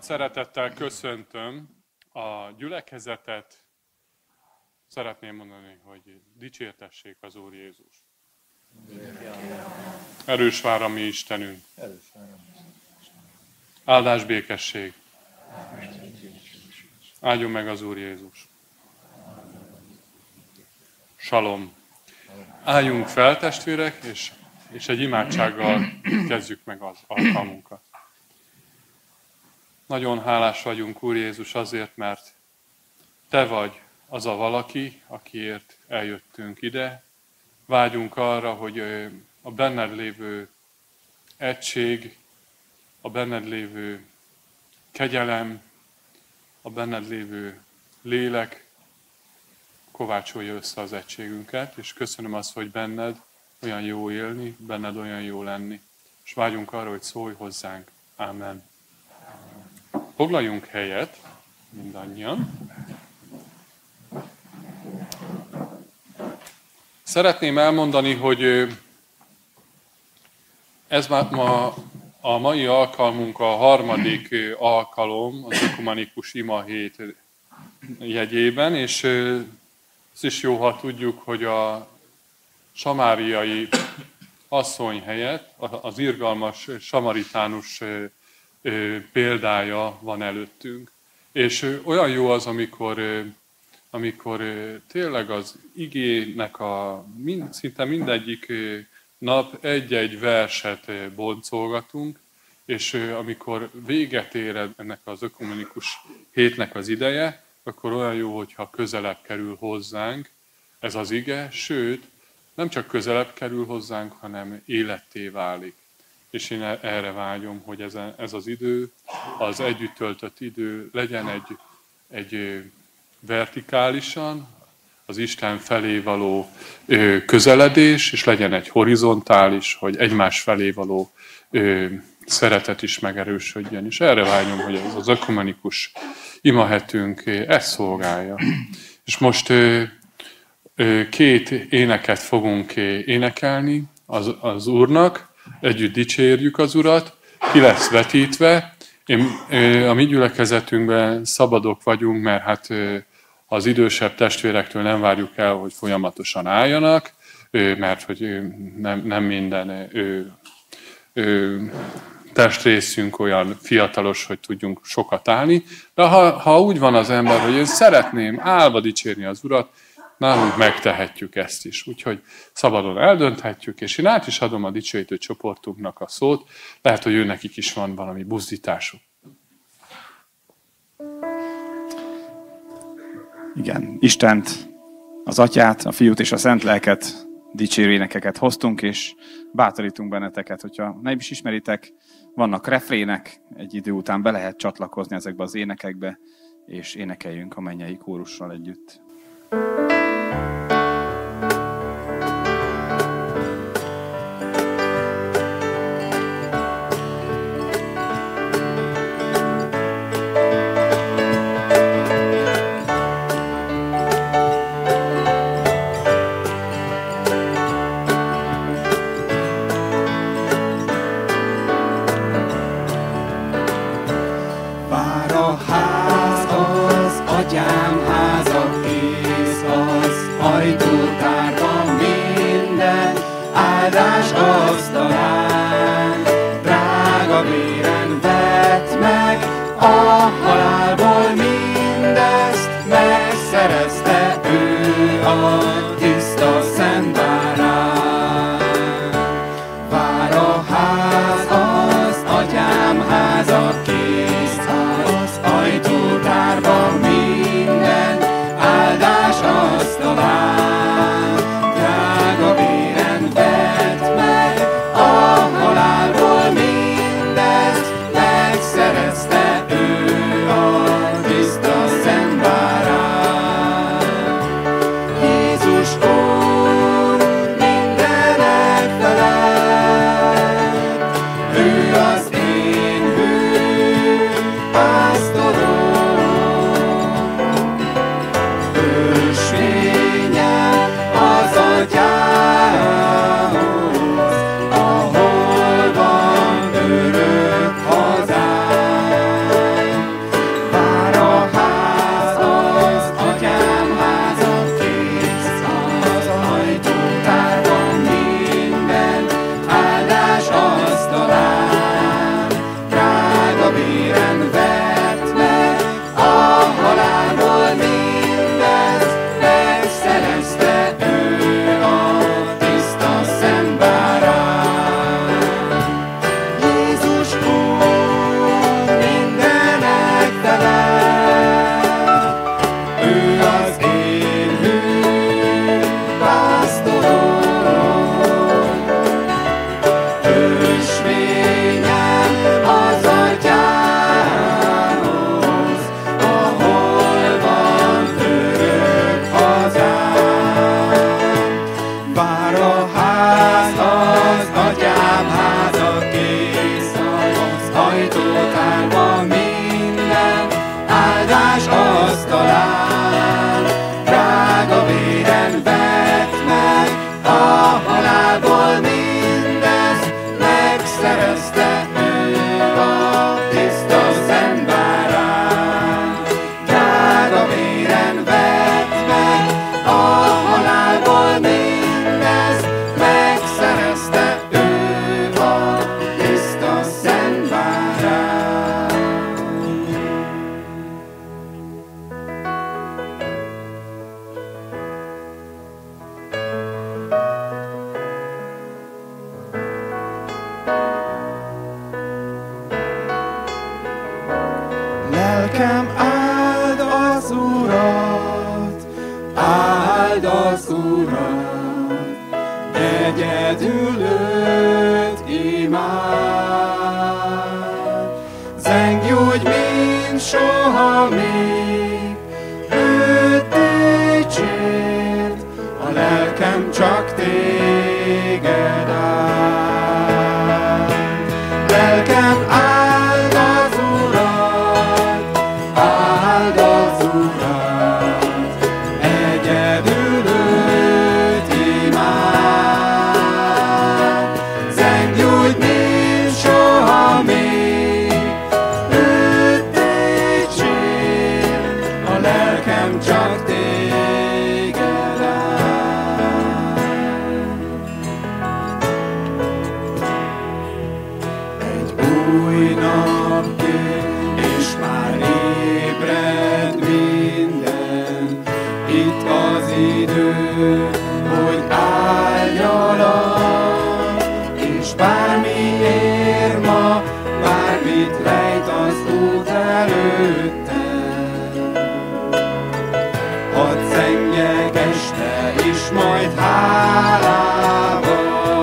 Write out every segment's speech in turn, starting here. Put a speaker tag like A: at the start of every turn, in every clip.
A: Nagy szeretettel köszöntöm a gyülekezetet. Szeretném mondani, hogy dicsértessék az Úr Jézus. Erős vár a mi Istenünk. Áldás, békesség. Áldjon meg az Úr Jézus. Salom. Álljunk fel, testvérek, és egy imádsággal kezdjük meg az alkalmunkat. Nagyon hálás vagyunk, Úr Jézus, azért, mert Te vagy az a valaki, akiért eljöttünk ide. Vágyunk arra, hogy a benned lévő egység, a benned lévő kegyelem, a benned lévő lélek kovácsolja össze az egységünket, és köszönöm azt, hogy benned olyan jó élni, benned olyan jó lenni. És vágyunk arra, hogy szólj hozzánk. Ámen. Foglaljunk helyet, mindannyian. Szeretném elmondani, hogy ez ma a mai alkalmunk a harmadik alkalom az ökumenikus ima hét jegyében, és ez is jó, ha tudjuk, hogy a samáriai asszony helyett az irgalmas samaritánus példája van előttünk. És olyan jó az, amikor tényleg az igének szinte mindegyik nap egy-egy verset boncolgatunk, és amikor véget ér ennek az ökumenikus hétnek az ideje, akkor olyan jó, hogyha közelebb kerül hozzánk ez az ige, sőt, nem csak közelebb kerül hozzánk, hanem életté válik. És én erre vágyom, hogy ez az idő, az együtt töltött idő legyen egy vertikálisan, az Isten felé való közeledés, és legyen egy horizontális, hogy egymás felé való szeretet is megerősödjön. És erre vágyom, hogy ez az ökumenikus imahetünk ezt szolgálja. És most két éneket fogunk énekelni az Úrnak, együtt dicsérjük az Urat, ki lesz vetítve. A mi gyülekezetünkben szabadok vagyunk, mert hát az idősebb testvérektől nem várjuk el, hogy folyamatosan álljanak, mert hogy nem minden testrészünk olyan fiatalos, hogy tudjunk sokat állni. De ha úgy van az ember, hogy én szeretném állva dicsérni az Urat, nálunk megtehetjük ezt is. Úgyhogy szabadon eldönthetjük, és én át is adom a dicsőítő csoportunknak a szót. Lehet, hogy nekik is van valami buzdításuk.
B: Igen, Istent, az Atyát, a Fiút és a Szent Lelket dicsérő énekeket hoztunk, és bátorítunk benneteket, hogyha nem is ismeritek, vannak refrének, egy idő után be lehet csatlakozni ezekbe az énekekbe, és énekeljünk a mennyei kórussal együtt.
C: Ajtótárban minden Urat, áld az Urat, egyedül őt imád. Zengj úgy, mint soha még, őt dicsérd, a lelkem csak téged áld. Lelkem áld az Urat, áld az Urat, egyedül őt imád. Zengj úgy, mint soha még, őt dicsérd, a lelkem csak téged áld. Egy új nap jön, és már ébred minden. Itt az idő, hogy álljalak, és bármi ér ma, bármit rejt az út előttem. Hadd zengjek este is majd hálával.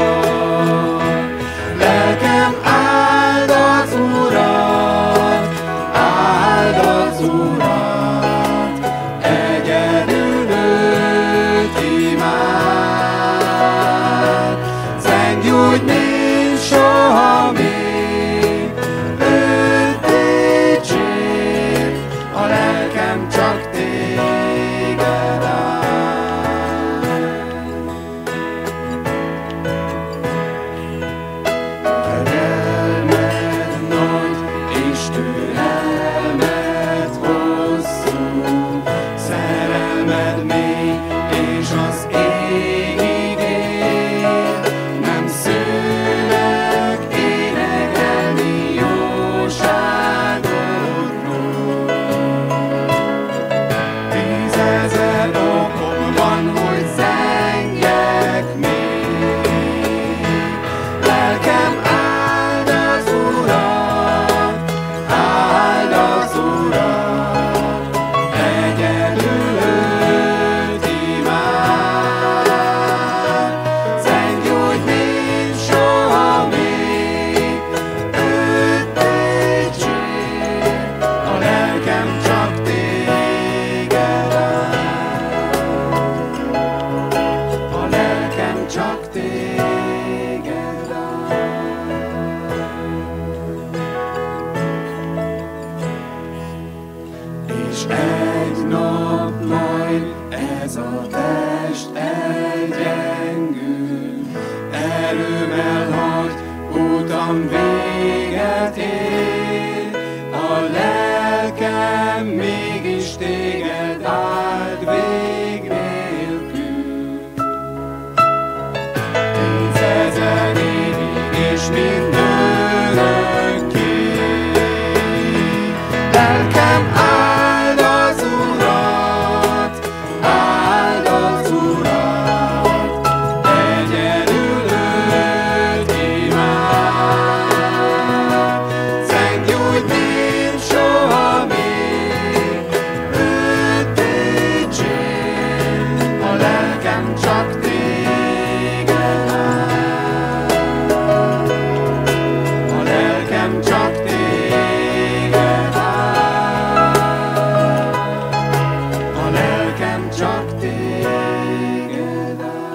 C: Lelkem áld az Urat, áld az Urat, egyedül őt imád. Zengj úgy, mint soha még, őt dicsérd, a lelkem csak téged áld. Kegyelmed nagy, és türelmed hosszú, szerelmed mély, és az égig ér. Nem szűnök énekelni jóságodról. 10 000 okom van, hogy zengjek még. Lelkem áld az Urat, áld az Urat, egyedül őt imád. Zengj úgy, mint soha még, őt dicsérd, a lelkem csak téged áld. A lelkem csak téged áld. És egy nap majd ez a test elgyengül, erőm elhagy, utam véget ér. A lelkem mégis téged áld vég nélkül. 10 000 évig és mindörökké. Lelkem áld az Urat, áld az Urat, egyedül őt imád. Zengj úgy, mint soha még, őt dicsérd, a lelkem csak téged áld. A lelkem csak téged áld. A lelkem csak téged áld.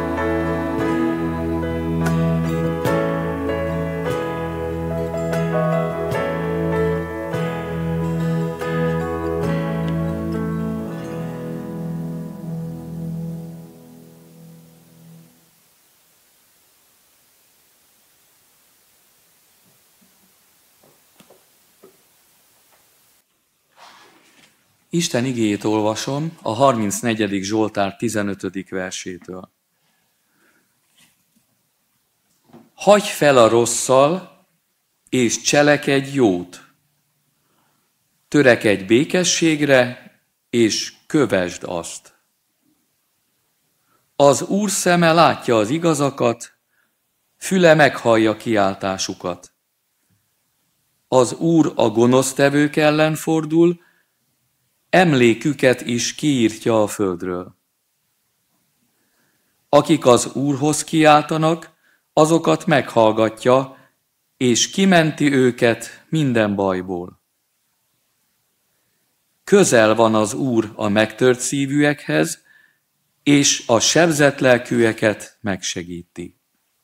D: Isten igéjét olvasom a 34. Zsoltár 15. versétől. Hagyj fel a rosszal, és cselekedj jót. Törekedj békességre, és kövesd azt. Az Úr szeme látja az igazakat, füle meghallja emléküket is kiírtja a földről. Akik az Úrhoz kiáltanak, azokat meghallgatja, és kimenti őket minden bajból. Közel van az Úr a megtört szívűekhez, és a sebzett lelkűeket megsegíti.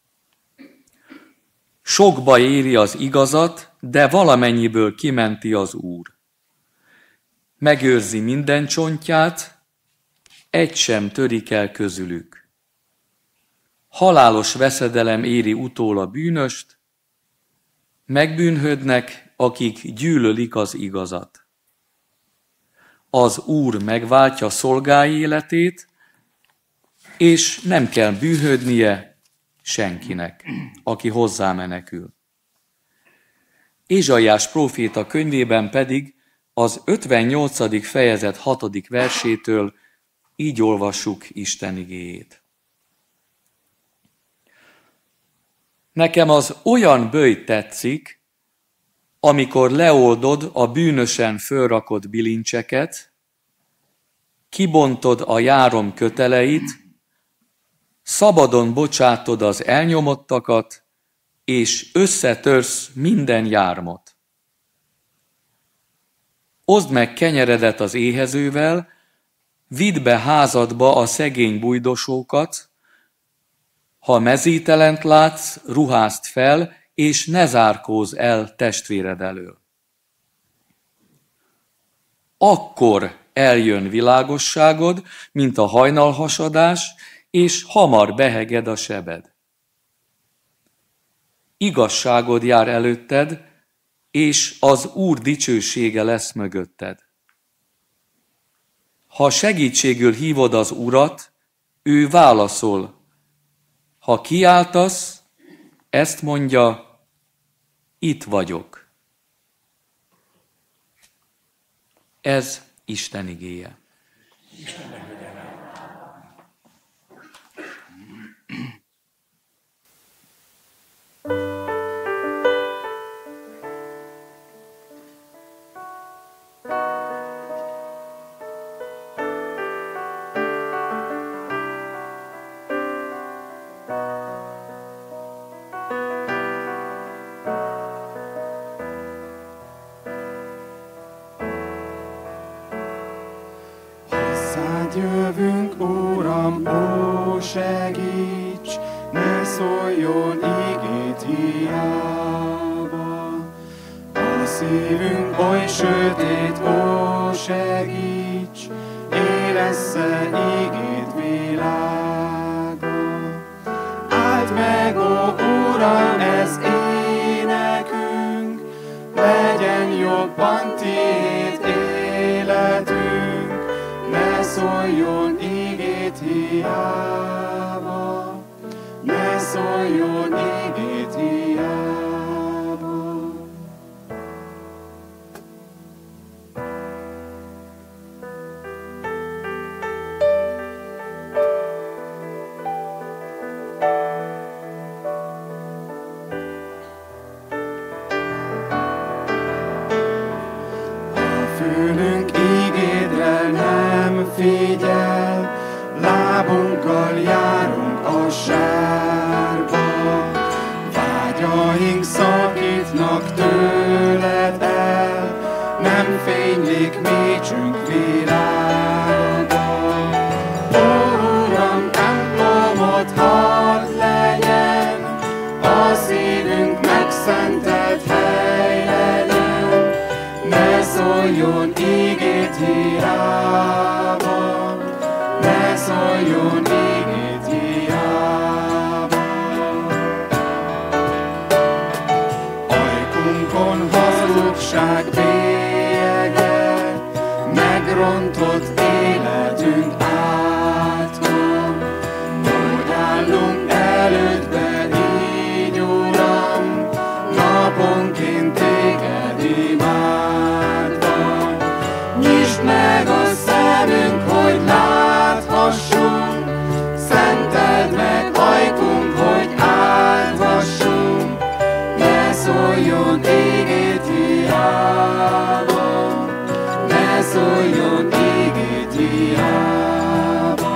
D: Sok baj éri az igazat, de valamennyiből kimenti az Úr. Megőrzi minden csontját, egy sem törik el közülük. Halálos veszedelem éri utól a bűnöst, megbűnhödnek, akik gyűlölik az igazat. Az Úr megváltja szolgái életét, és nem kell bűnhödnie senkinek, aki hozzá menekül. Ézsaiás próféta könyvében pedig az 58. fejezet 6. versétől így olvassuk Isten igéjét. Nekem az olyan böjt tetszik, amikor leoldod a bűnösen fölrakott bilincseket, kibontod a járom köteleit, szabadon bocsátod az elnyomottakat, és összetörsz minden jármot. Oszd meg kenyeredet az éhezővel, vidd be házadba a szegény bujdosókat, ha mezítelent látsz, ruházd fel, és ne zárkózz el testvéred elől. Akkor eljön világosságod, mint a hajnalhasadás, és hamar beheged a sebed. Igazságod jár előtted, és az Úr dicsősége lesz mögötted. Ha segítségül hívod az Urat, ő válaszol. Ha kiáltasz, ezt mondja, itt vagyok. Ez Isten igéje.
C: Jövünk, Uram, ó, segíts, ne szóljon igét hiába. A szívünk oly sötét, ó, segíts, érezze igét világa. Áld meg, ó, Uram, ez énekünk, legyen jobban tiéd életünk. Ne szóljon igét hiába, ne szóljon igét hiába. A fülünk igédre nem figyel, lábunkkal járunk a sárba. Vágyaink szakítnak tőled el, nem fénylik mécsünk világa. Ó, Uram, templomod hadd legyen, a szívünk megszentelt hely legyen. Ne szóljon igét hiába, ne szóljon igét hiába. Ajkunkon hazugság bélyege, megrontott életünk átma. Hogy állunk elődbe így, Uram, naponként téged imádva. Nyisd meg a szemünk, hogy láthassunk, hiába.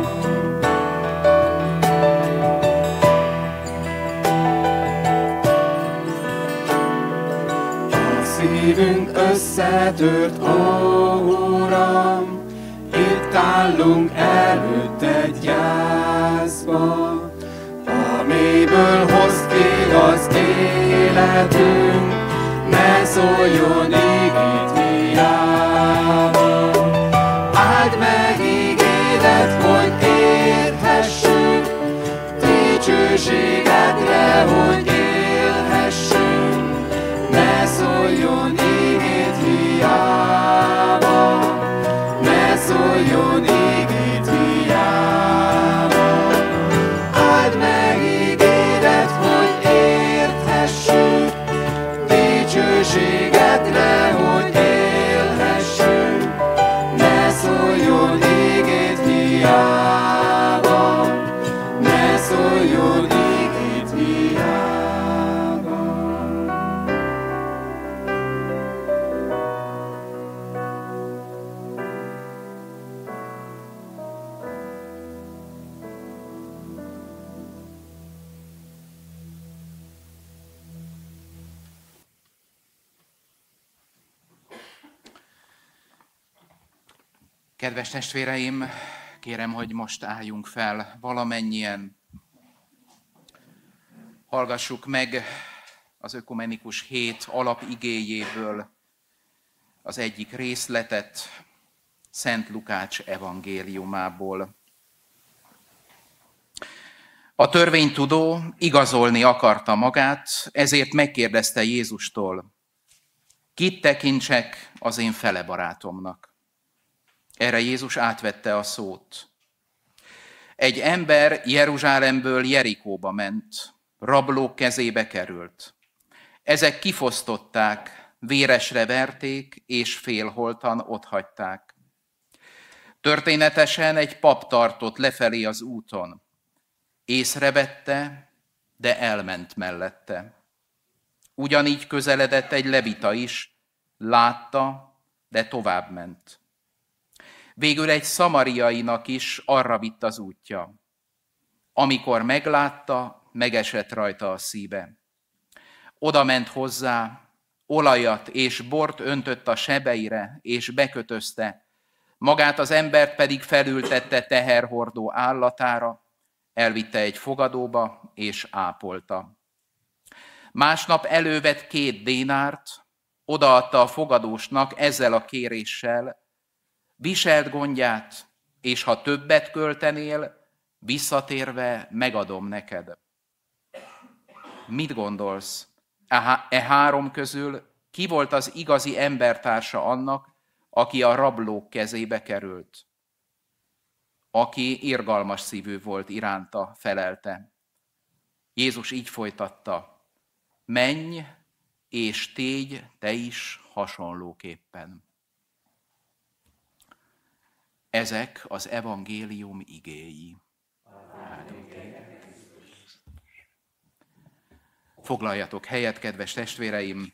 C: A szívünk összetört, ó Uram, itt állunk előtted gyászba. A mélyből hozd ki az életünk, ne szóljon ígét hiába. Áld meg ígédet, hogy érthessünk, dicsőségedre, hogy élhessünk, ne szóljon ígét hiába, ne szóljon ígét hiába. Áld meg ígédet, hogy érthessünk, dicsőségedre, hogy élhessünk, ne szóljon ígét hiába, ne szóljon ígét hiába.
E: Kedves testvéreim, kérem, hogy most álljunk fel valamennyien. Hallgassuk meg az Ökumenikus Hét alapigéjéből az egyik részletet, Szent Lukács evangéliumából. A törvénytudó igazolni akarta magát, ezért megkérdezte Jézustól, kit tekintsek az én fele barátomnak. Erre Jézus átvette a szót. Egy ember Jeruzsálemből Jerikóba ment, rablók kezébe került. Ezek kifosztották, véresre verték, és félholtan otthagyták. Történetesen egy pap tartott lefelé az úton. Észrevette, de elment mellette. Ugyanígy közeledett egy levita is, látta, de továbbment. Végül egy szamariainak is arra vitt az útja. Amikor meglátta, megesett rajta a szíve. Oda ment hozzá, olajat és bort öntött a sebeire, és bekötözte, magát az embert pedig felültette teherhordó állatára, elvitte egy fogadóba, és ápolta. Másnap elővett 2 dénárt, odaadta a fogadósnak ezzel a kéréssel, viseld gondját, és ha többet költenél, visszatérve megadom neked. Mit gondolsz? E 3 közül ki volt az igazi embertársa annak, aki a rablók kezébe került? Aki irgalmas szívű volt iránta, felelte. Jézus így folytatta, menj és tégy te is hasonlóképpen. Ezek az evangélium igéi. Foglaljatok helyet, kedves testvéreim!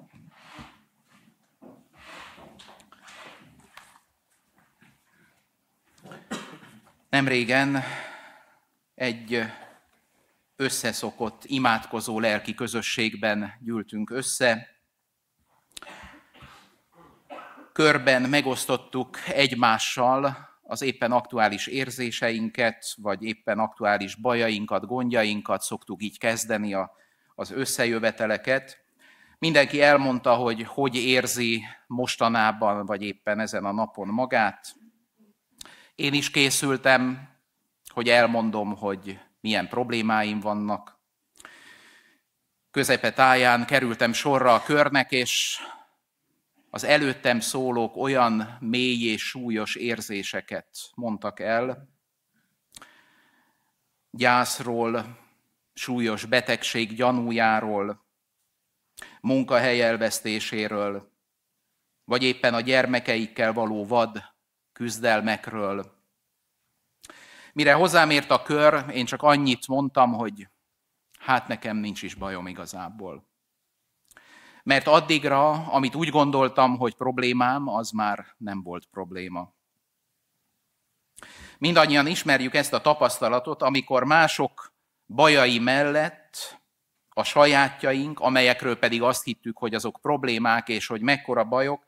E: Nemrégen egy összeszokott, imádkozó lelki közösségben gyűltünk össze. Körben megosztottuk egymással az éppen aktuális érzéseinket, vagy éppen aktuális bajainkat, gondjainkat, szoktuk így kezdeni az összejöveteleket. Mindenki elmondta, hogy érzi mostanában, vagy éppen ezen a napon magát. Én is készültem, hogy elmondom, hogy milyen problémáim vannak. Közepetáján kerültem sorra a körnek, és az előttem szólók olyan mély és súlyos érzéseket mondtak el. Gyászról, súlyos betegség gyanújáról, munkahely elvesztéséről, vagy éppen a gyermekeikkel való vad küzdelmekről. Mire hozzám ért a kör, én csak annyit mondtam, hogy hát nekem nincs is bajom igazából. Mert addigra, amit úgy gondoltam, hogy problémám, az már nem volt probléma. Mindannyian ismerjük ezt a tapasztalatot, amikor mások bajai mellett a sajátjaink, amelyekről pedig azt hittük, hogy azok problémák, és hogy mekkora bajok,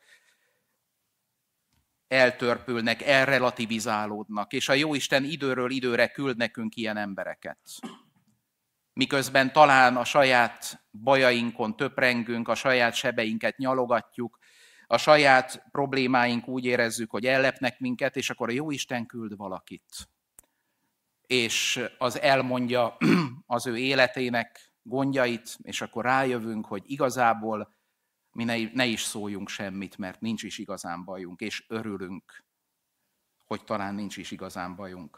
E: eltörpülnek, elrelativizálódnak, és a Jóisten időről időre küld nekünk ilyen embereket. Miközben talán a saját bajainkon töprengünk, a saját sebeinket nyalogatjuk, a saját problémáink úgy érezzük, hogy ellepnek minket, és akkor a Jóisten küld valakit. És az elmondja az ő életének gondjait, és akkor rájövünk, hogy igazából mi ne is szóljunk semmit, mert nincs is igazán bajunk, és örülünk, hogy talán nincs is igazán bajunk.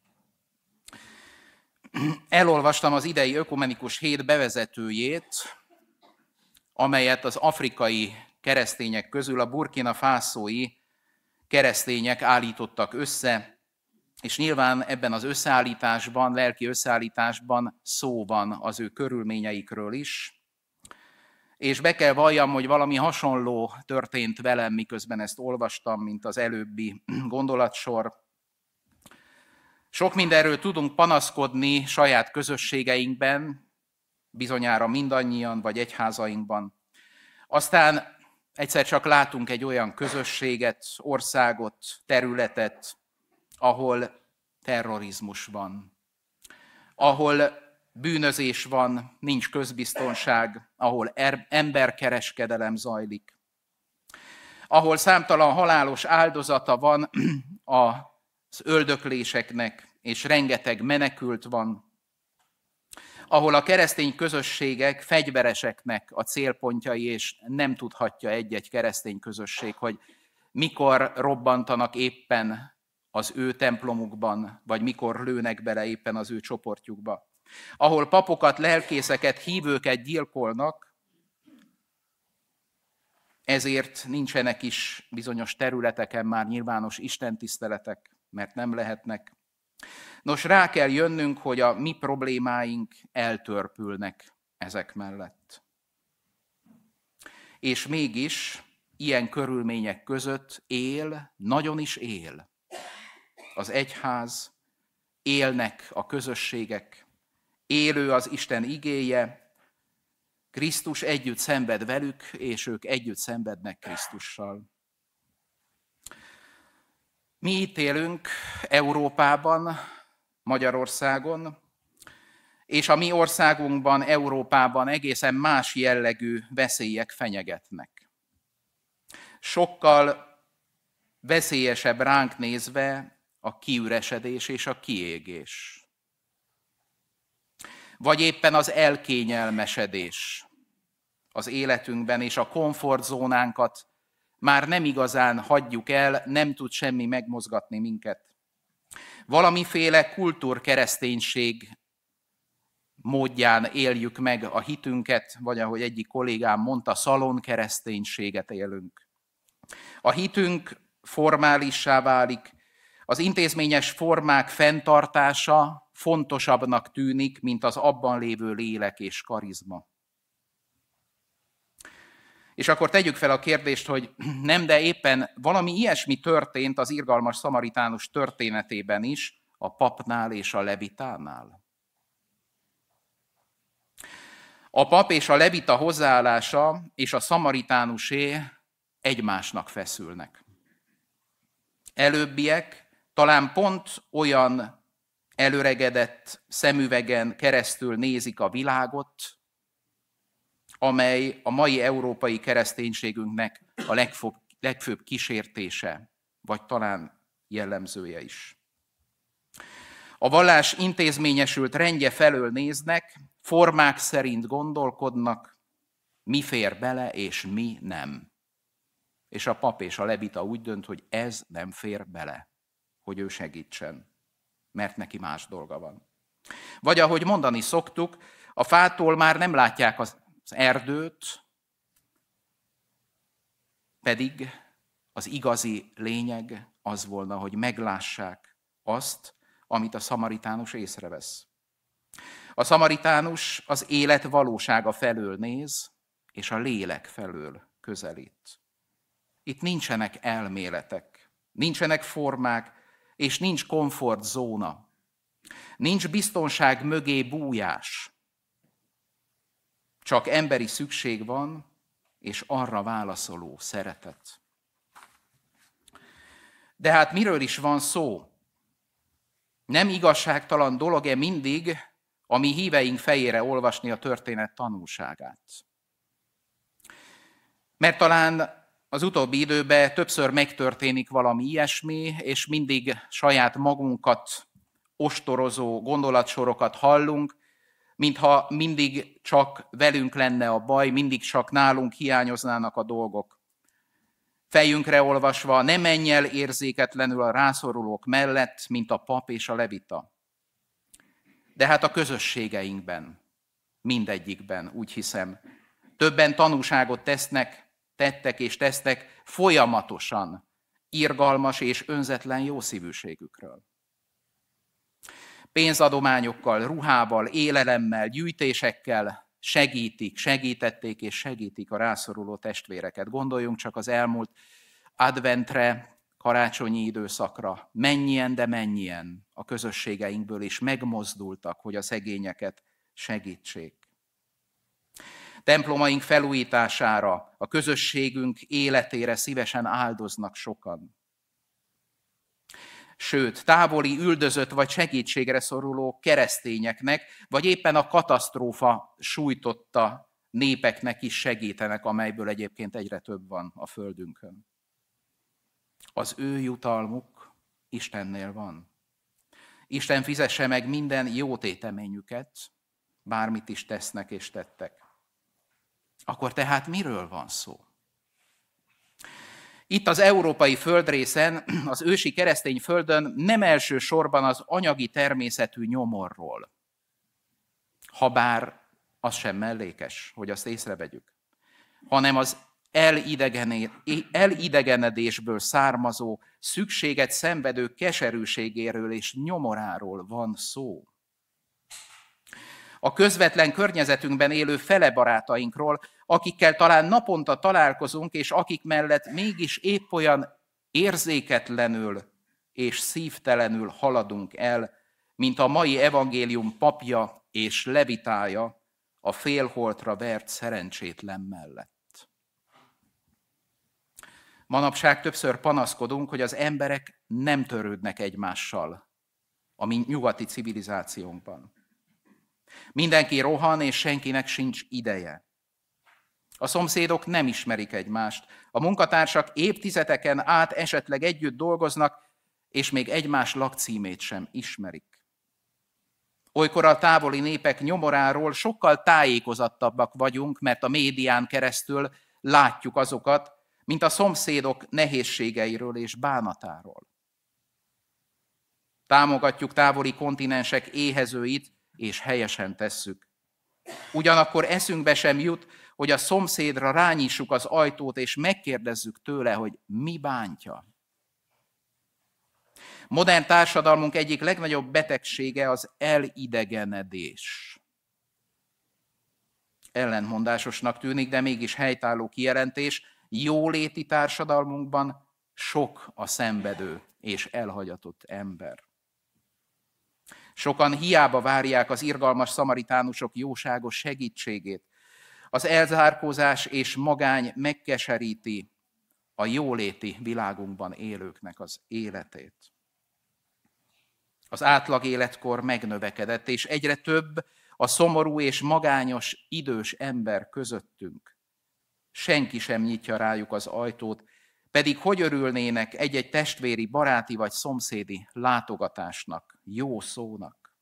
E: Elolvastam az idei ökumenikus hét bevezetőjét, amelyet az afrikai keresztények közül a Burkina Fasói keresztények állítottak össze, és nyilván ebben az összeállításban, lelki összeállításban szó van az ő körülményeikről is, és be kell valljam, hogy valami hasonló történt velem, miközben ezt olvastam, mint az előbbi gondolatsor. Sok mindenről tudunk panaszkodni saját közösségeinkben, bizonyára mindannyian, vagy egyházainkban. Aztán egyszer csak látunk egy olyan közösséget, országot, területet, ahol terrorizmus van, ahol bűnözés van, nincs közbiztonság, ahol emberkereskedelem zajlik, ahol számtalan halálos áldozata van az öldökléseknek, és rengeteg menekült van, ahol a keresztény közösségek fegyvereseknek a célpontjai, és nem tudhatja egy-egy keresztény közösség, hogy mikor robbantanak éppen az ő templomukban, vagy mikor lőnek bele éppen az ő csoportjukba. Ahol papokat, lelkészeket, hívőket gyilkolnak, ezért nincsenek is bizonyos területeken már nyilvános istentiszteletek, mert nem lehetnek. Nos, rá kell jönnünk, hogy a mi problémáink eltörpülnek ezek mellett. És mégis ilyen körülmények között él, nagyon is él az egyház, élnek a közösségek, élő az Isten igéje, Krisztus együtt szenved velük, és ők együtt szenvednek Krisztussal. Mi itt élünk Európában, Magyarországon, és a mi országunkban, Európában egészen más jellegű veszélyek fenyegetnek. Sokkal veszélyesebb ránk nézve a kiüresedés és a kiégés. Vagy éppen az elkényelmesedés az életünkben, és a komfortzónánkat már nem igazán hagyjuk el, nem tud semmi megmozgatni minket. Valamiféle kultúrkereszténység módján éljük meg a hitünket, vagy ahogy egyik kollégám mondta, szalonkereszténységet élünk. A hitünk formálissá válik, az intézményes formák fenntartása fontosabbnak tűnik, mint az abban lévő lélek és karizma. És akkor tegyük fel a kérdést, hogy nem, de éppen valami ilyesmi történt az irgalmas szamaritánus történetében is, a papnál és a levitánál. A pap és a levita hozzáállása és a szamaritánusé egymásnak feszülnek. Előbbiek talán pont olyan előregedett szemüvegen keresztül nézik a világot, amely a mai európai kereszténységünknek a legfőbb kísértése, vagy talán jellemzője is. A vallás intézményesült rendje felől néznek, formák szerint gondolkodnak, mi fér bele, és mi nem. És a pap és a levita úgy dönt, hogy ez nem fér bele, hogy ő segítsen, mert neki más dolga van. Vagy ahogy mondani szoktuk, a fától már nem látják az erdőt, pedig az igazi lényeg az volna, hogy meglássák azt, amit a szamaritánus észrevesz. A szamaritánus az élet valósága felől néz, és a lélek felől közelít. Itt nincsenek elméletek, nincsenek formák, és nincs komfortzóna. Nincs biztonság mögé bújás. Csak emberi szükség van, és arra válaszoló szeretet. De hát miről is van szó? Nem igazságtalan dolog-e mindig a mi híveink fejére olvasni a történet tanulságát? Mert talán az utóbbi időben többször megtörténik valami ilyesmi, és mindig saját magunkat ostorozó gondolatsorokat hallunk, mintha mindig csak velünk lenne a baj, mindig csak nálunk hiányoznának a dolgok. Fejünkre olvasva, ne menj el érzéketlenül a rászorulók mellett, mint a pap és a levita. De hát a közösségeinkben, mindegyikben, úgy hiszem, többen tanúságot tettek és tesznek folyamatosan irgalmas és önzetlen jószívűségükről. Pénzadományokkal, ruhával, élelemmel, gyűjtésekkel segítették és segítik a rászoruló testvéreket. Gondoljunk csak az elmúlt adventre, karácsonyi időszakra. Mennyien, de mennyien a közösségeinkből is megmozdultak, hogy a szegényeket segítsék. Templomaink felújítására, a közösségünk életére szívesen áldoznak sokan. Sőt, távoli, üldözött vagy segítségre szoruló keresztényeknek, vagy éppen a katasztrófa sújtotta népeknek is segítenek, amelyből egyébként egyre több van a földünkön. Az ő jutalmuk Istennél van. Isten fizesse meg minden jó téteményüket, bármit is tesznek és tettek. Akkor tehát miről van szó? Itt az európai földrészen, az ősi keresztény földön nem elsősorban az anyagi természetű nyomorról, habár az sem mellékes, hogy azt észrevegyük, hanem az elidegenedésből származó, szükséget szenvedő keserűségéről és nyomoráról van szó. A közvetlen környezetünkben élő felebarátainkról, akikkel talán naponta találkozunk, és akik mellett mégis épp olyan érzéketlenül és szívtelenül haladunk el, mint a mai evangélium papja és levitája a félholtra vert szerencsétlen mellett. Manapság többször panaszkodunk, hogy az emberek nem törődnek egymással a mi nyugati civilizációnkban. Mindenki rohan, és senkinek sincs ideje. A szomszédok nem ismerik egymást. A munkatársak évtizedeken át esetleg együtt dolgoznak, és még egymás lakcímét sem ismerik. Olykor a távoli népek nyomoráról sokkal tájékozottabbak vagyunk, mert a médián keresztül látjuk azokat, mint a szomszédok nehézségeiről és bánatáról. Támogatjuk távoli kontinensek éhezőit, és helyesen tesszük. Ugyanakkor eszünkbe sem jut, hogy a szomszédra rányissuk az ajtót, és megkérdezzük tőle, hogy mi bántja. Modern társadalmunk egyik legnagyobb betegsége az elidegenedés. Ellentmondásosnak tűnik, de mégis helytálló kijelentés. Jóléti társadalmunkban sok a szenvedő és elhagyatott ember. Sokan hiába várják az irgalmas szamaritánusok jóságos segítségét. Az elzárkózás és magány megkeseríti a jóléti világunkban élőknek az életét. Az átlag életkor megnövekedett, és egyre több a szomorú és magányos idős ember közöttünk. Senki sem nyitja rájuk az ajtót, pedig hogy örülnének egy-egy testvéri, baráti vagy szomszédi látogatásnak, jó szónak.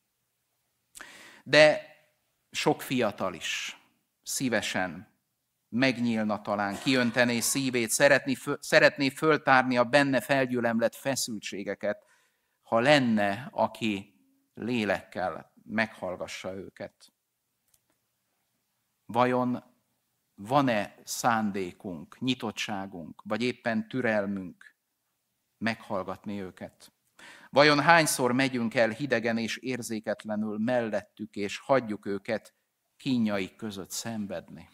E: De sok fiatal is szívesen megnyílna talán, kiöntené szívét, szeretné föltárni a benne felgyülemlett feszültségeket, ha lenne, aki lélekkel meghallgassa őket. Vajon van-e szándékunk, nyitottságunk, vagy éppen türelmünk meghallgatni őket? Vajon hányszor megyünk el hidegen és érzéketlenül mellettük, és hagyjuk őket kínjaik között szenvedni?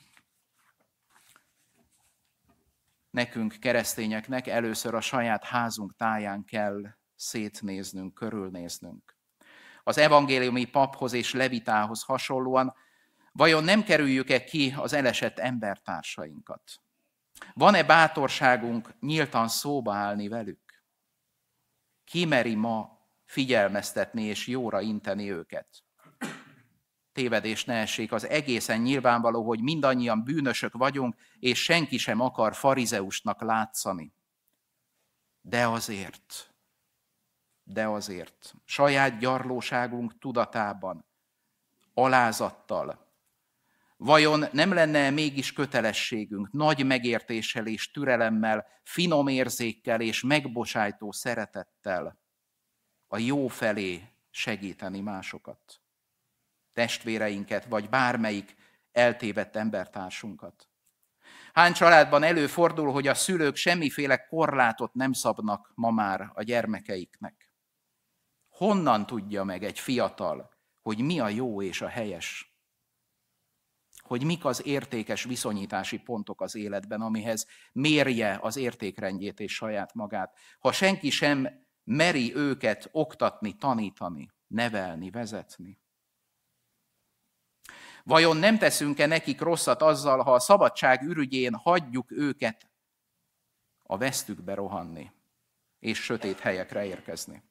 E: Nekünk, keresztényeknek először a saját házunk táján kell szétnéznünk, körülnéznünk. Az evangéliumi paphoz és levitához hasonlóan vajon nem kerüljük-e ki az elesett embertársainkat? Van-e bátorságunk nyíltan szóba állni velük? Ki meri ma figyelmeztetni és jóra inteni őket? Tévedés ne essék, az egészen nyilvánvaló, hogy mindannyian bűnösök vagyunk, és senki sem akar farizeusnak látszani. De azért, saját gyarlóságunk tudatában, alázattal, vajon nem lenne mégis kötelességünk nagy megértéssel és türelemmel, finom érzékkel és megbocsájtó szeretettel a jó felé segíteni másokat, testvéreinket, vagy bármelyik eltévedt embertársunkat? Hány családban előfordul, hogy a szülők semmiféle korlátot nem szabnak ma már a gyermekeiknek? Honnan tudja meg egy fiatal, hogy mi a jó és a helyes? Hogy mik az értékes viszonyítási pontok az életben, amihez mérje az értékrendjét és saját magát, ha senki sem meri őket oktatni, tanítani, nevelni, vezetni? Vajon nem teszünk-e nekik rosszat azzal, ha a szabadság ürügyén hagyjuk őket a vesztükbe rohanni, és sötét helyekre érkezni?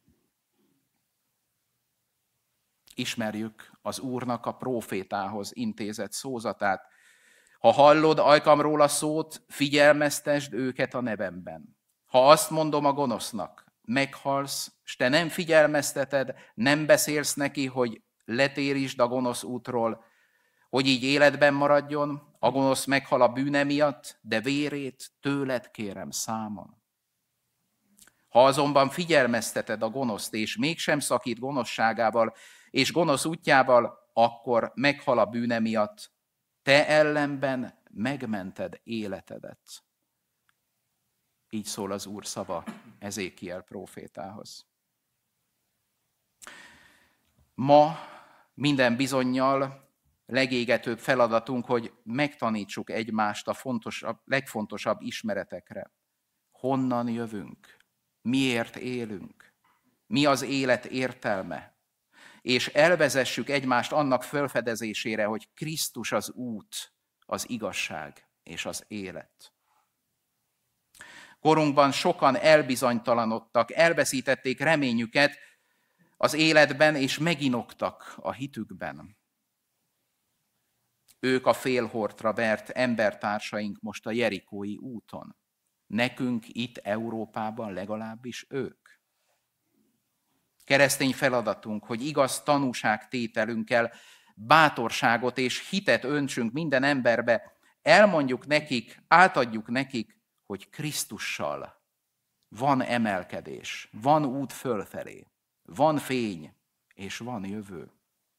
E: Ismerjük az Úrnak a prófétához intézett szózatát. Ha hallod ajkamról a szót, figyelmeztesd őket a nevemben. Ha azt mondom a gonosznak, meghalsz, s te nem figyelmezteted, nem beszélsz neki, hogy letérítsd a gonosz útról, hogy így életben maradjon, a gonosz meghal a bűne miatt, de vérét tőled kérem számon. Ha azonban figyelmezteted a gonoszt, és mégsem szakít gonoszságával és gonosz útjával, akkor meghal a bűne miatt, te ellenben megmented életedet. Így szól az Úr szava Ezékiel prófétához. Ma minden bizonnyal legégetőbb feladatunk, hogy megtanítsuk egymást a legfontosabb ismeretekre. Honnan jövünk? Miért élünk? Mi az élet értelme? És elvezessük egymást annak felfedezésére, hogy Krisztus az út, az igazság és az élet. Korunkban sokan elbizonytalanodtak, elveszítették reményüket az életben, és meginoktak a hitükben. Ők a félhortra vert embertársaink most a jerikói úton. Nekünk itt Európában legalábbis ők. Keresztény feladatunk, hogy igaz tanúságtételünkkel bátorságot és hitet öntsünk minden emberbe, elmondjuk nekik, átadjuk nekik, hogy Krisztussal van emelkedés, van út fölfelé, van fény és van jövő.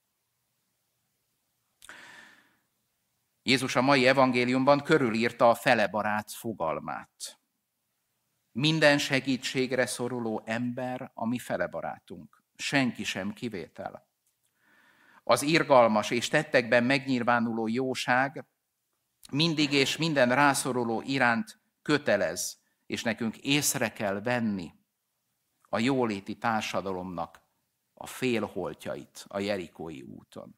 E: Jézus a mai evangéliumban körülírta a felebarát fogalmát. Minden segítségre szoruló ember a mi felebarátunk. Senki sem kivétel. Az irgalmas és tettekben megnyilvánuló jóság mindig és minden rászoruló iránt kötelez, és nekünk észre kell venni a jóléti társadalomnak a félholtjait a jerikói úton.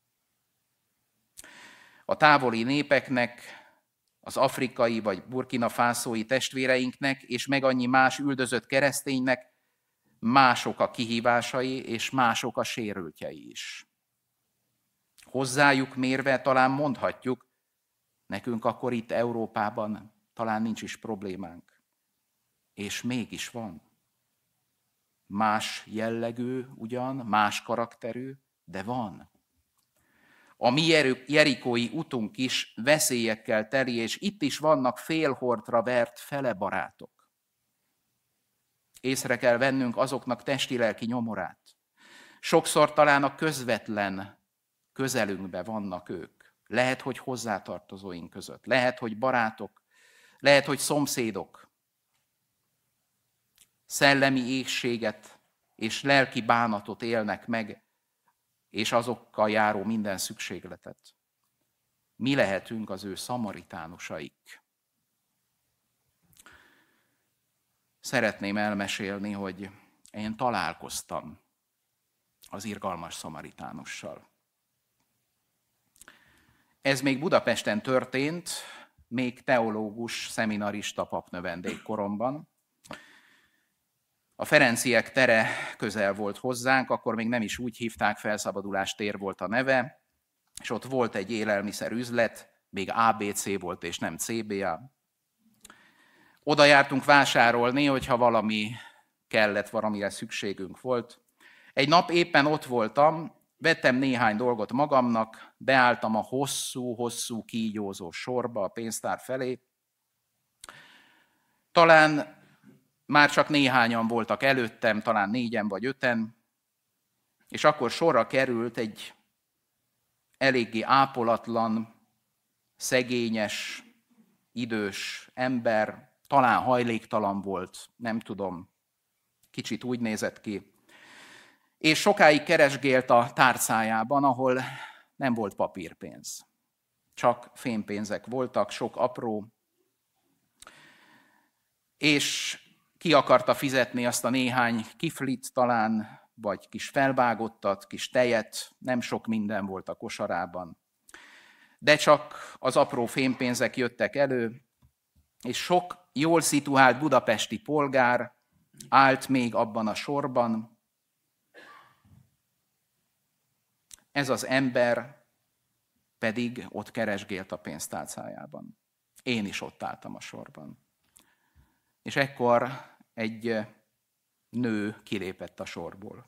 E: A távoli népeknek, az afrikai vagy burkina fászói testvéreinknek és meg annyi más üldözött kereszténynek mások a kihívásai és mások a sérültjei is. Hozzájuk mérve talán mondhatjuk, nekünk akkor itt Európában talán nincs is problémánk. És mégis van. Más jellegű ugyan, más karakterű, de van. A mi jerikói utunk is veszélyekkel teli, és itt is vannak félhortra vert felebarátok. Észre kell vennünk azoknak testi-lelki nyomorát. Sokszor talán a közvetlen közelünkben vannak ők. Lehet, hogy hozzátartozóink között, lehet, hogy barátok, lehet, hogy szomszédok. Szellemi éhséget és lelki bánatot élnek meg, és azokkal járó minden szükségletet. Mi lehetünk az ő szamaritánusaik. Szeretném elmesélni, hogy én találkoztam az irgalmas szamaritánussal. Ez még Budapesten történt, még teológus, szeminarista papnövendék koromban. A Ferenciek tere közel volt hozzánk, akkor még nem is úgy hívták, Felszabadulás tér volt a neve, és ott volt egy élelmiszerüzlet, még ABC volt és nem CBA. Oda jártunk vásárolni, hogyha valami kellett, valamire szükségünk volt. Egy nap éppen ott voltam, vettem néhány dolgot magamnak, beálltam a hosszú kígyózó sorba a pénztár felé. Talán már csak néhányan voltak előttem, talán 4-en vagy 5-en, és akkor sorra került egy eléggé ápolatlan, szegényes, idős ember, talán hajléktalan volt, nem tudom, kicsit úgy nézett ki. És sokáig keresgélt a tárcájában, ahol nem volt papírpénz. Csak fémpénzek voltak, sok apró, és ki akarta fizetni azt a néhány kiflit talán, vagy kis felvágottat, kis tejet, nem sok minden volt a kosarában. De csak az apró fémpénzek jöttek elő, és sok jól szituált budapesti polgár állt még abban a sorban. Ez az ember pedig ott keresgélt a pénztárcájában. Én is ott álltam a sorban. És ekkor egy nő kilépett a sorból.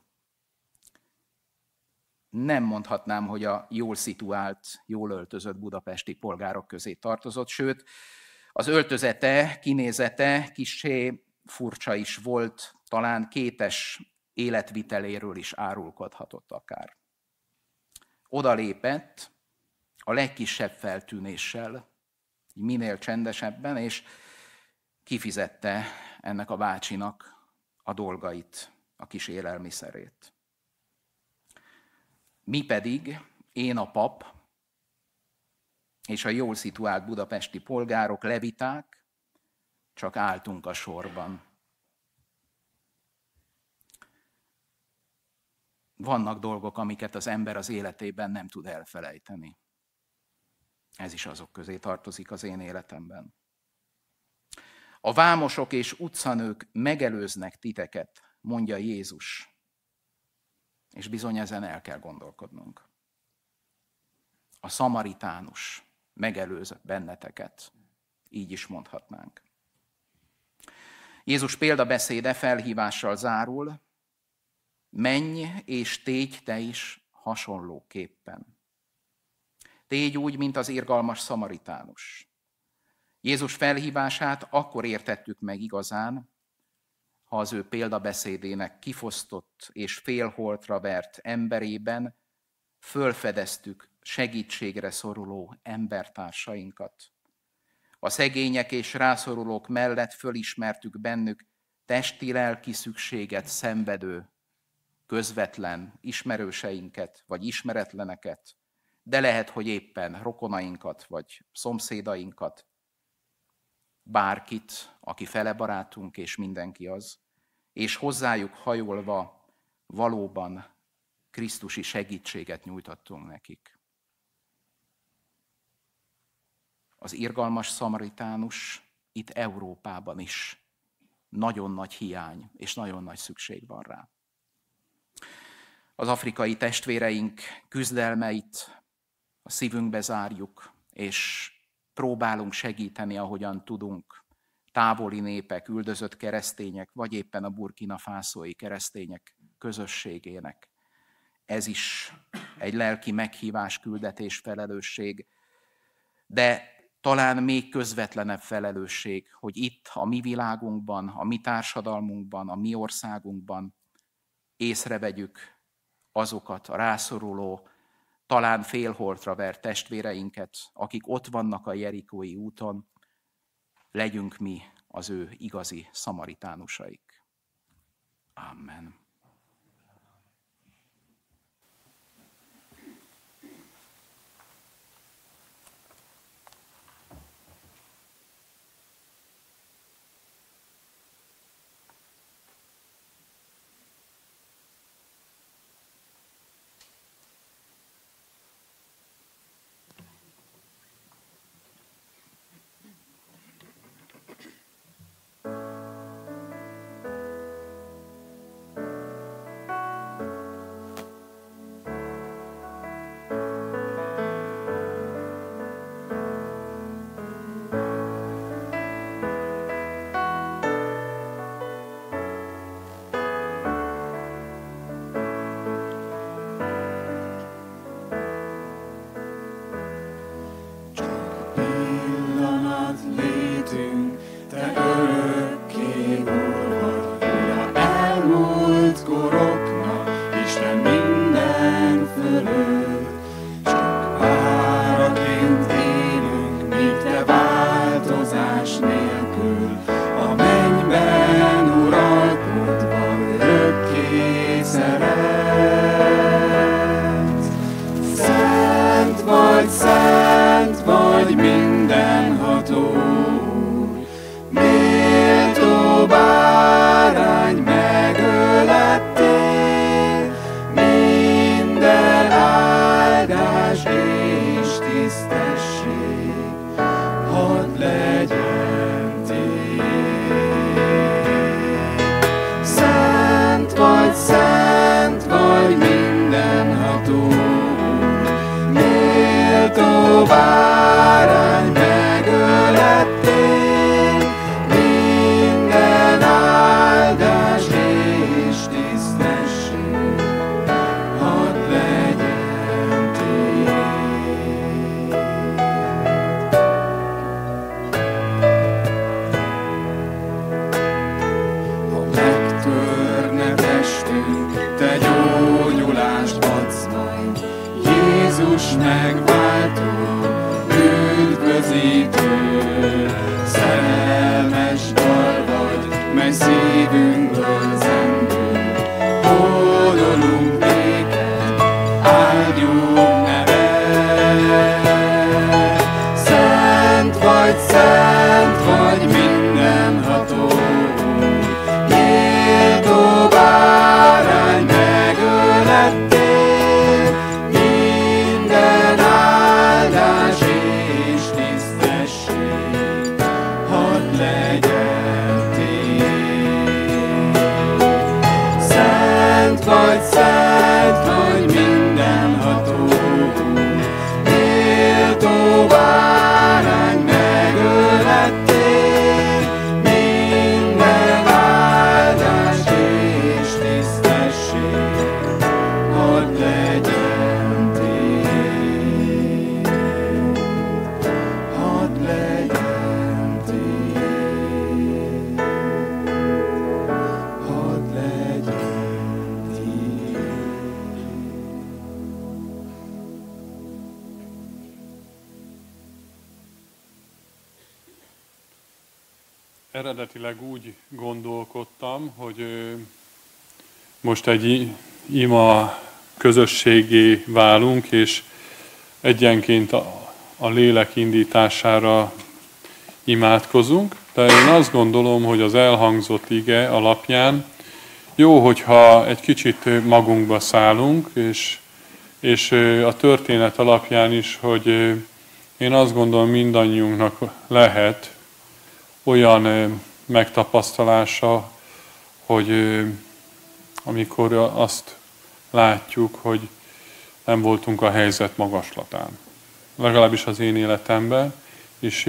E: Nem mondhatnám, hogy a jól szituált, jól öltözött budapesti polgárok közé tartozott, sőt, az öltözete, kinézete kissé furcsa is volt, talán kétes életviteléről is árulkodhatott akár. Oda lépett a legkisebb feltűnéssel, minél csendesebben, és kifizette ennek a bácsinak a dolgait, a kis élelmiszerét. Mi pedig, én a pap, és a jól szituált budapesti polgárok, leviták, csak álltunk a sorban. Vannak dolgok, amiket az ember az életében nem tud elfelejteni. Ez is azok közé tartozik az én életemben. A vámosok és utcanők megelőznek titeket, mondja Jézus. És bizony ezen el kell gondolkodnunk. A szamaritánus megelőzött benneteket, így is mondhatnánk. Jézus példabeszéde felhívással zárul, menj és tégy te is hasonlóképpen. Tégy úgy, mint az irgalmas szamaritánus. Jézus felhívását akkor értettük meg igazán, ha az ő példabeszédének kifosztott és félholtra vert emberében fölfedeztük segítségre szoruló embertársainkat. A szegények és rászorulók mellett fölismertük bennük testi-lelki szükséget szenvedő, közvetlen ismerőseinket vagy ismeretleneket, de lehet, hogy éppen rokonainkat vagy szomszédainkat, bárkit, aki fele barátunk és mindenki az, és hozzájuk hajolva valóban krisztusi segítséget nyújtottunk nekik. Az irgalmas szamaritánus itt Európában is nagyon nagy hiány és nagyon nagy szükség van rá. Az afrikai testvéreink küzdelmeit a szívünkbe zárjuk, és próbálunk segíteni, ahogyan tudunk, távoli népek, üldözött keresztények, vagy éppen a Burkina Faszói keresztények közösségének. Ez is egy lelki meghívás, küldetés, felelősség, de talán még közvetlenebb felelősség, hogy itt, a mi világunkban, a mi társadalmunkban, a mi országunkban észrevegyük azokat a rászoruló, talán félholtra vert testvéreinket, akik ott vannak a jerikói úton, legyünk mi az ő igazi szamaritánusaik. Amen.
C: szeret. Szent vagy mindenható, méltó bárány megölettél, minden áldás és tisztesség, hadd legyen tiéd. Szent vagy mindenható, méltó bárány megölettél, minden áldás és tisztesség, hadd legyen tiéd. Ha megtörne testünk, te gyógyulást adsz majd, Jézus megváltó, üdvözítő, szerelmes dal vagy, mely szívünkből zengő. Hódolunk néked, áldjuk neved. Szent vagy mindenható, méltó bárány megölettél, minden áldás és tisztesség, hadd legyen tiéd. Szent vagy mindenható, méltó bárány megölettél, minden áldás és tisztesség, hadd legyen tiéd. Hadd legyen tiéd. Hadd legyen tiéd.
A: Eredetileg úgy gondolkodtam, hogy most egy ima közösségé válunk, és egyenként a lélek indítására imádkozunk, de én azt gondolom, hogy az elhangzott ige alapján jó, hogyha egy kicsit magunkba szállunk, és a történet alapján is, hogy én azt gondolom, mindannyiunknak lehet olyan megtapasztalása, hogy amikor azt látjuk, hogy nem voltunk a helyzet magaslatán. Legalábbis az én életemben is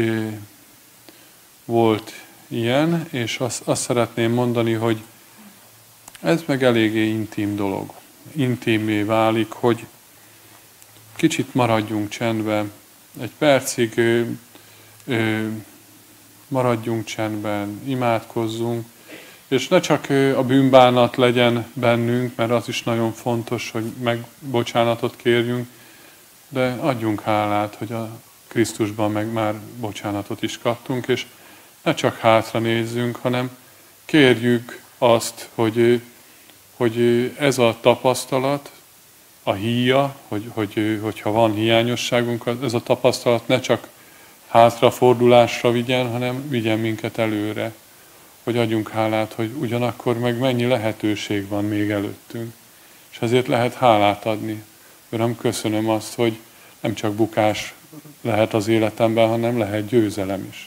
A: volt ilyen, és azt szeretném mondani, hogy ez meg eléggé intim dolog. Intimmé válik, hogy kicsit maradjunk csendben, egy percig maradjunk csendben, imádkozzunk, és ne csak a bűnbánat legyen bennünk, mert az is nagyon fontos, hogy megbocsánatot kérjünk, de adjunk hálát, hogy a Krisztusban meg már bocsánatot is kaptunk, és ne csak hátra nézzünk, hanem kérjük azt, hogy ez a tapasztalat, a híja, hogyha van hiányosságunk, ez a tapasztalat ne csak hátrafordulásra vigyen, hanem vigyen minket előre. Hogy adjunk hálát, hogy ugyanakkor meg mennyi lehetőség van még előttünk. És ezért lehet hálát adni. Uram, köszönöm azt, hogy nem csak bukás lehet az életemben, hanem lehet győzelem is.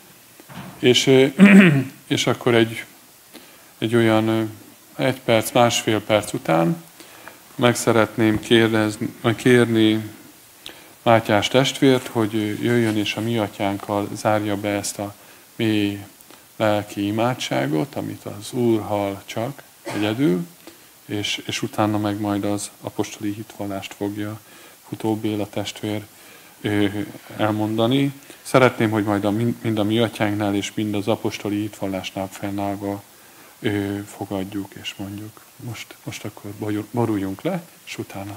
A: És akkor egy olyan 1 perc, másfél perc után meg szeretném kérni Mátyás testvért, hogy jöjjön és a mi atyánkkal zárja be ezt a mély lelki imádságot, amit az Úr hall csak egyedül, és utána meg majd az apostoli hitvallást fogja Futó Béla testvér elmondani. Szeretném, hogy majd mind a mi atyánknál és mind az apostoli hitvallásnál fennállva fogadjuk és mondjuk. Most akkor boruljunk le, és utána.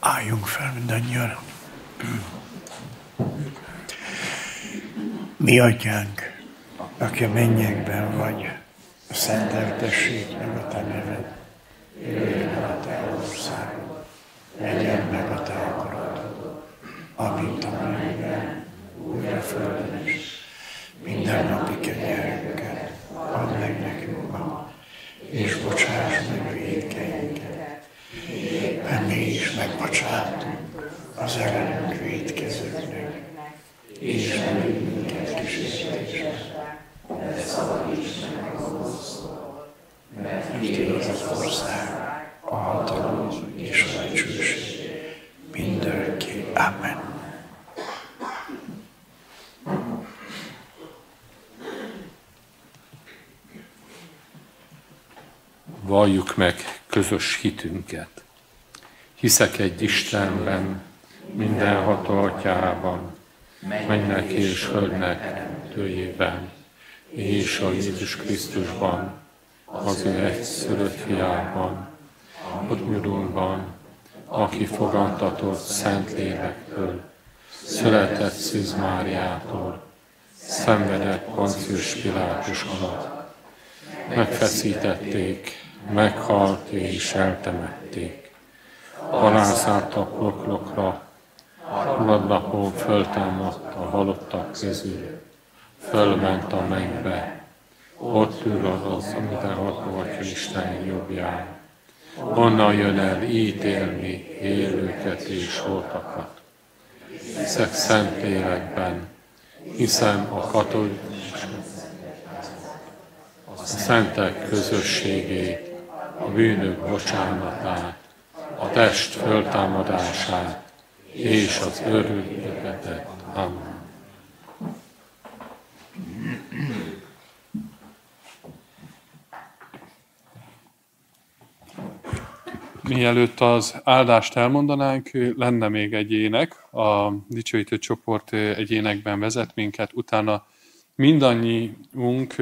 F: Álljunk fel mindannyian. Mi atyánk, aki a mennyekben vagy, szenteltessék meg a te neved. Jöjjön el a te országod, legyen meg a te akaratod, amint a mennyben, úgy a földön is. Minden napi kenyerünket add meg nekünk ma, és bocsáss meg a vétkeinket, mert mi is megbocsátunk az ellenünk vétkezőknek, és ne vigy minket kísértésbe, de szabadíts meg a gonosztól, mert tiéd az ország, a hatalom és a dicsőség mindörökké. Amen.
A: Valljuk meg közös hitünket. Hiszek egy Istenben, mindenható Atyában, mennek és földnek tőjében, és a Jézus Krisztusban, az ő egyszülött fiában, ott nyudunkban, aki fogantatott Szentlélektől, született Szűz Máriától, szenvedett Poncius Pilátus alatt, megfeszítették, meghalt és eltemették. Halálszálltak poklokra, harmadnapon föltámadt a halottak közül, fölment a mennybe, ott ül az mindenható Atya Isten jobbján. Onnan jön el ítélni élőket és holtakat. Hiszek Szentlélekben, hiszem a katolikus, a szentek közösségét, a bűnök bocsánatát, a test föltámadását és az örök életet. Amen. Mielőtt az áldást elmondanánk, lenne még egy ének, a dicsőítő csoport egy énekben vezet minket, utána mindannyiunk,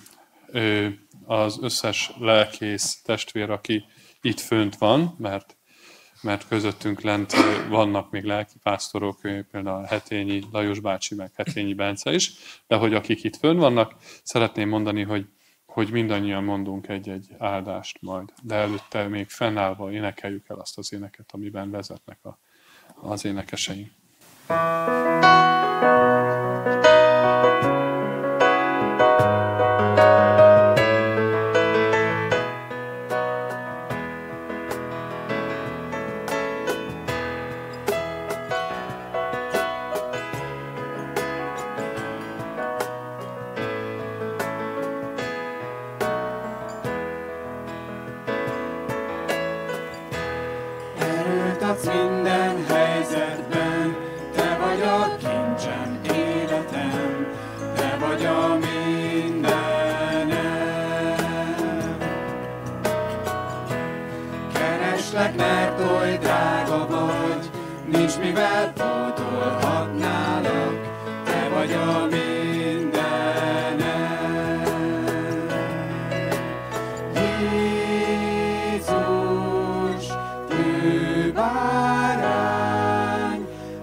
A: az összes lelkész testvér, aki itt fönt van, mert közöttünk lent vannak még lelkipásztorok, például Hetényi Lajos bácsi, meg Hetényi Bence is, de hogy akik itt fönn vannak, szeretném mondani, hogy mindannyian mondunk egy-egy áldást majd, de előtte még fennállva énekeljük el azt az éneket, amiben vezetnek az énekeseink.
C: Minden helyzetben, te vagy a kincsem, életem, te vagy a mindenem. Kereslek, mert oly drága vagy, nincs mivel pótolhatnálak, te vagy a mindenem. Jézus, bárány,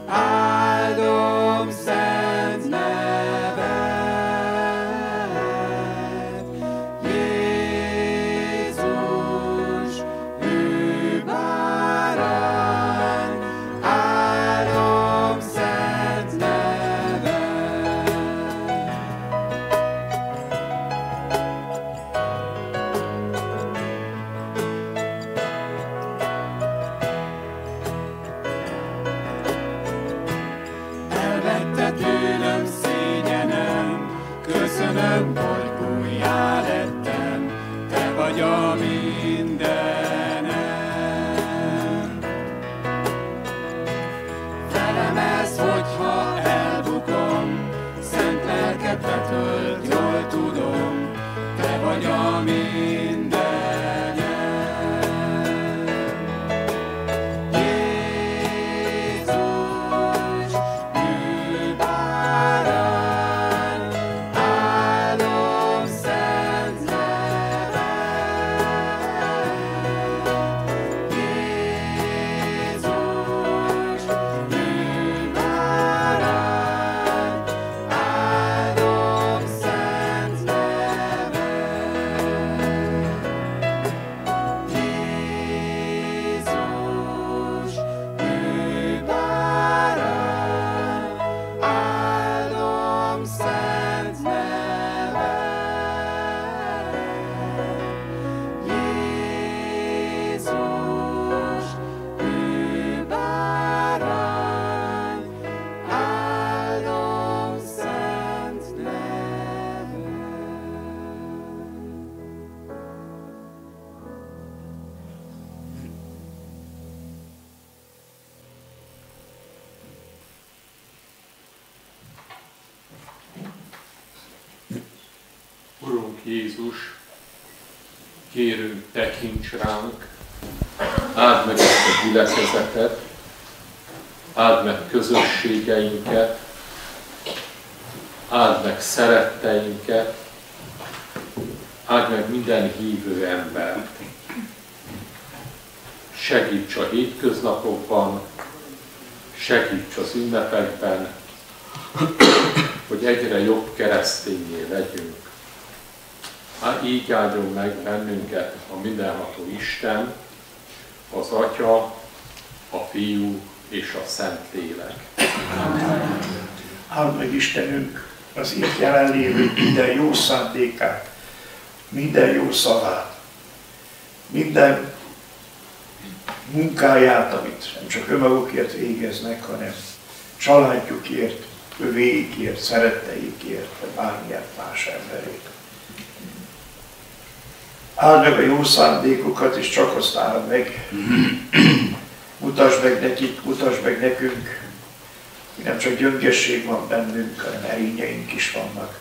C: áldom szent neved. Jézus, ő bárány, áldom szent neved.
A: Jézus, kérünk, tekints ránk, áld meg ezt a gyülekezetet, áld meg közösségeinket, áld meg szeretteinket, áld meg minden hívő embert. Segíts a hétköznapokban, segíts az ünnepekben, hogy egyre jobb keresztényé legyünk. Így áldjon meg bennünket a mindenható Isten, az Atya, a Fiú és a Szentlélek.
F: Áld meg Istenünk az itt jelenlévő minden jó szándékát, minden jó szavát, minden munkáját, amit nem csak önmagukért végeznek, hanem családjukért, övéikért, szeretteikért, vagy bármilyen más emberét. Áld meg a jó szándékokat, és csak azt áld meg. Mutasd meg nekik, mutasd meg nekünk, hogy nem csak gyöngesség van bennünk, hanem erényeink is vannak.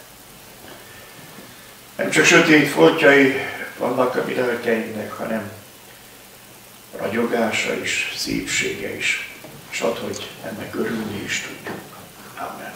F: Nem csak sötét foltjai vannak a mi lelkeinknek, hanem ragyogása is, szépsége is, és add, hogy ennek örülni is tudjuk. Amen.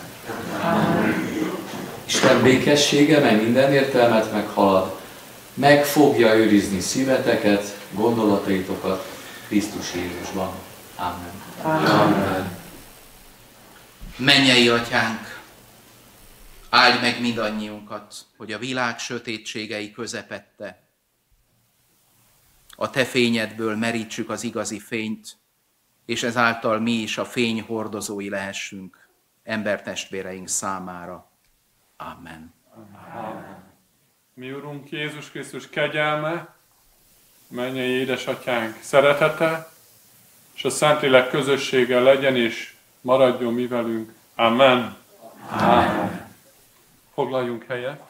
D: Isten békessége, meg minden értelmet meghalad, meg fogja őrizni szíveteket, gondolataitokat Krisztus Jézusban. Amen.
E: Amen. Mennyei Atyánk, áldj meg mindannyiunkat, hogy a világ sötétségei közepette a Te fényedből merítsük az igazi fényt, és ezáltal mi is a fény hordozói lehessünk embertestvéreink számára. Amen.
A: Amen. Mi Urunk Jézus Krisztus kegyelme, mennyei édesatyánk szeretete, és a Szentlélek közössége legyen és maradjon mi velünk. Amen. Amen. Foglaljunk helyet.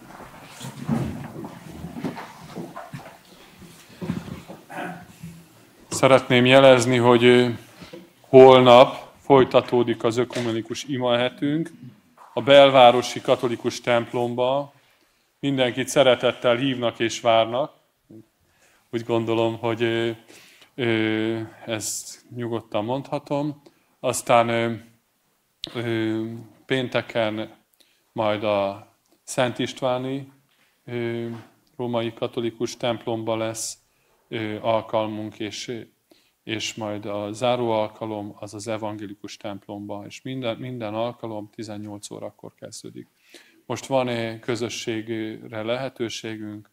A: Szeretném jelezni, hogy holnap folytatódik az ökumenikus imahetünk a belvárosi katolikus templomba. Mindenkit szeretettel hívnak és várnak. Úgy gondolom, hogy ezt nyugodtan mondhatom. Aztán pénteken majd a Szent Istváni római katolikus templomba lesz alkalmunk, és majd a záró alkalom az az evangélikus templomba, és minden alkalom 18 órakor kezdődik. Most van közösségre lehetőségünk,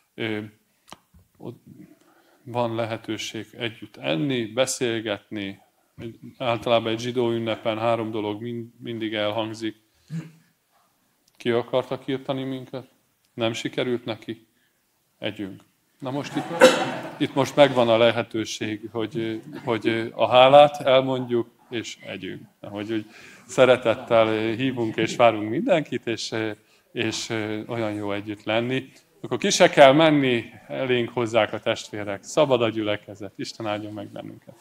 A: van lehetőség együtt enni, beszélgetni. Általában egy zsidó ünnepen 3 dolog mindig elhangzik. Ki akartak írtani minket? Nem sikerült neki? Együnk. Na most itt most megvan a lehetőség, hogy a hálát elmondjuk, és együnk. Hogy szeretettel hívunk és várunk mindenkit, és olyan jó együtt lenni. Akkor ki se kell menni, elénk hozzák a testvérek. Szabad a gyülekezet. Isten áldjon meg bennünket.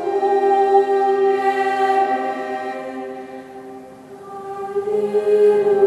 G: Amen.